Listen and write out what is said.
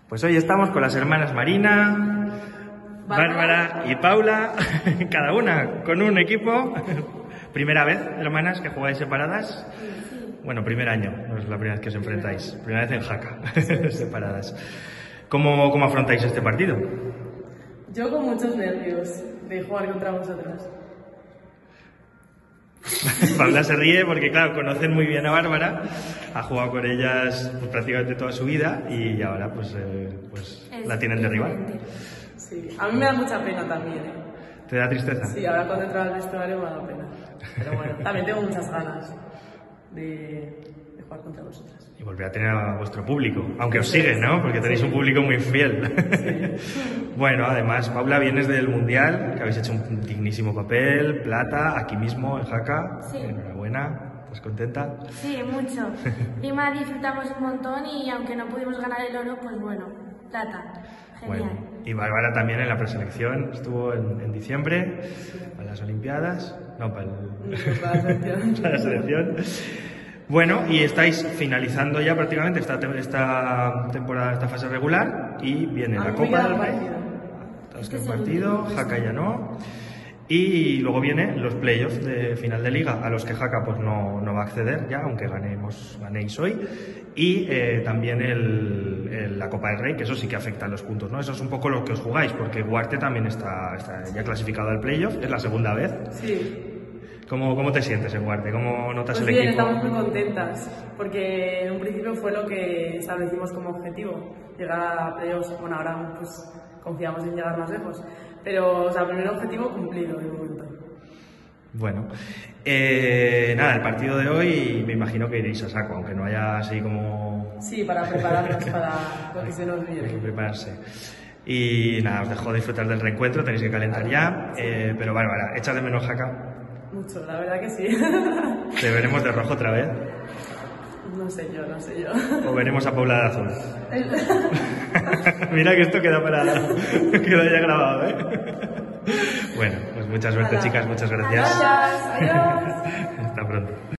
Pues hoy estamos con las hermanas Marina, Bárbara y Paula, cada una con un equipo. ¿Primera vez, hermanas, que jugáis separadas? Bueno, primer año, no es la primera vez que os enfrentáis. Primera vez en Jaca, separadas. ¿Cómo afrontáis este partido? Yo con muchos nervios de jugar contra vosotras. Paula se ríe porque, claro, conocen muy bien a Bárbara, ha jugado con ellas pues, prácticamente toda su vida y ahora pues la tienen de rival. Sí, a mí me da mucha pena también, ¿eh? ¿Te da tristeza? Sí, ahora cuando entro al vestuario me da pena. Pero bueno, también tengo muchas ganas de jugar contra vosotras. Y volver a tener a vuestro público, aunque os sigue, ¿no? Porque tenéis un público muy fiel. Sí. Bueno, además, Paula, vienes del Mundial, que habéis hecho un dignísimo papel, plata, aquí mismo, en Jaca. Sí. Enhorabuena, ¿estás contenta? Sí, mucho. Encima disfrutamos un montón y aunque no pudimos ganar el oro, pues bueno, plata. Genial. Bueno, y Bárbara también en la preselección, estuvo en diciembre, para las Olimpiadas, no, para la selección. Bueno, y estáis finalizando ya prácticamente esta temporada, esta fase regular, y viene la Copa del Rey. Este es el partido, Jaca ya no. Y luego vienen los playoffs de final de liga, a los que Jaca pues no va a acceder ya, aunque ganéis hoy. Y también la Copa del Rey, que eso sí que afecta a los puntos, ¿no? Eso es un poco lo que os jugáis, porque Huarte también está ya clasificado al playoff, es la segunda vez. Sí. ¿Cómo te sientes en Huarte? ¿Cómo notas pues el bien, equipo? Estamos muy contentas, porque en un principio fue lo que establecimos como objetivo, llegar a playoffs. Bueno, ahora pues confiamos en llegar más lejos, pero o sea, el primer objetivo cumplido de momento. Bueno, nada, el partido de hoy me imagino que iréis a saco, aunque no haya así como... Sí, para prepararnos para lo que se nos viene. Hay que prepararse. Y nada, os dejo disfrutar del reencuentro, tenéis que calentar ya, pero Bárbara, ¿echas de menos Jaca? Mucho, la verdad que sí. ¿Te veremos de rojo otra vez? No sé yo. ¿O veremos a Paula de azul? Mira que esto queda ya grabado, ¿eh? Bueno, pues mucha suerte, chicas, muchas gracias. Adiós. Hasta pronto.